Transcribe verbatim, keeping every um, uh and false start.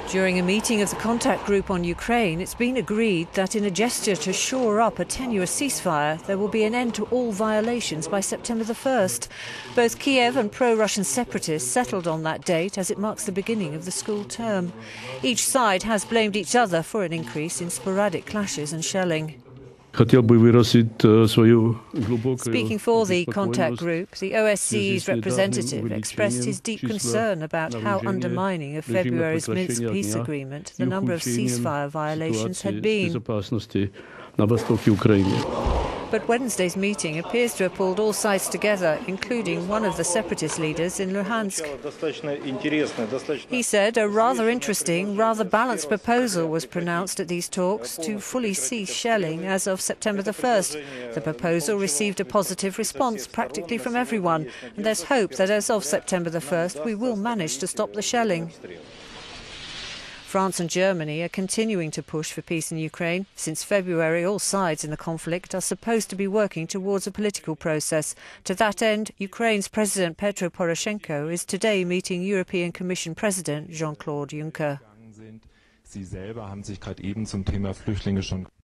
During a meeting of the contact group on Ukraine, it's been agreed that in a gesture to shore up a tenuous ceasefire, there will be an end to all violations by September the first. Both Kiev and pro-Russian separatists settled on that date as it marks the beginning of the school term. Each side has blamed each other for an increase in sporadic clashes and shelling. Speaking for the contact group, the O S C E's representative expressed his deep concern about how undermining of February's Minsk peace agreement the number of ceasefire violations had been. But Wednesday's meeting appears to have pulled all sides together, including one of the separatist leaders in Luhansk. He said a rather interesting, rather balanced proposal was pronounced at these talks to fully cease shelling as of September the first. The proposal received a positive response practically from everyone, and there's hope that as of September the first we will manage to stop the shelling. France and Germany are continuing to push for peace in Ukraine. Since February, all sides in the conflict are supposed to be working towards a political process. To that end, Ukraine's President Petro Poroshenko is today meeting European Commission President Jean-Claude Juncker.